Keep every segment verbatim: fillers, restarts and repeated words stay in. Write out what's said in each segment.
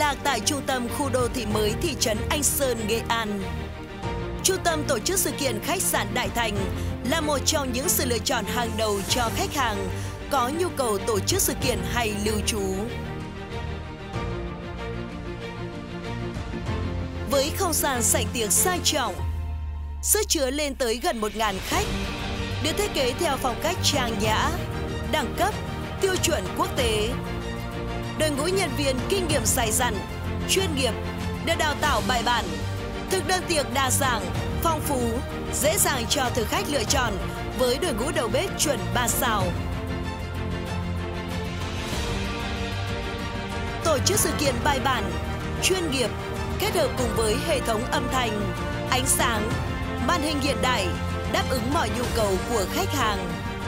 lạc tại trung tâm khu đô thị mới thị trấn Anh Sơn, Nghệ An. Trung tâm tổ chức sự kiện khách sạn Đại Thành là một trong những sự lựa chọn hàng đầu cho khách hàng có nhu cầu tổ chức sự kiện hay lưu trú. Với không gian sảnh tiệc sang trọng, sức chứa lên tới gần một nghìn khách, được thiết kế theo phong cách trang nhã, đẳng cấp, tiêu chuẩn quốc tế. Đội ngũ nhân viên kinh nghiệm dày dặn, chuyên nghiệp, được đào tạo bài bản, thực đơn tiệc đa dạng, phong phú, dễ dàng cho thực khách lựa chọn với đội ngũ đầu bếp chuẩn ba sao. Tổ chức sự kiện bài bản, chuyên nghiệp, kết hợp cùng với hệ thống âm thanh, ánh sáng, màn hình hiện đại, đáp ứng mọi nhu cầu của khách hàng.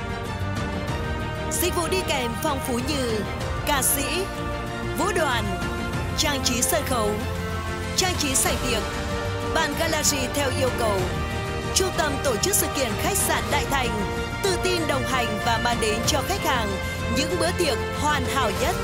Dịch vụ đi kèm phong phú như ca sĩ, vũ đoàn, trang trí sân khấu, trang trí sảnh tiệc, bàn gallery theo yêu cầu. Trung tâm tổ chức sự kiện khách sạn Đại Thành tự tin đồng hành và mang đến cho khách hàng những bữa tiệc hoàn hảo nhất.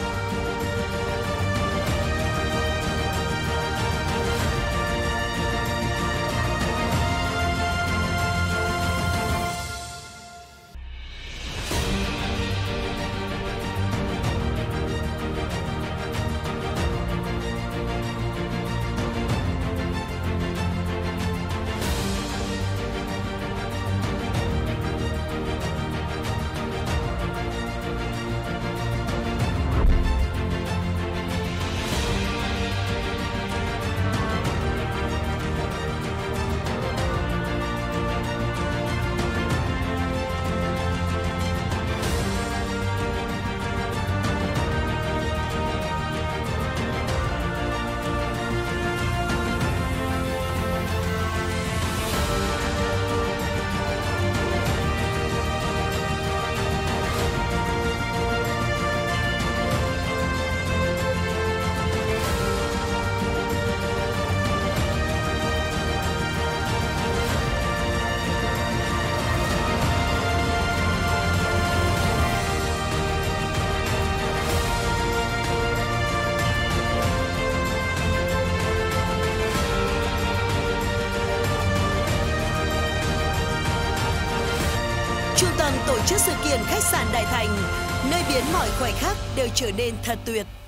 Trung tâm tổ chức sự kiện khách sạn Đại Thành, nơi biến mọi khoảnh khắc đều trở nên thật tuyệt.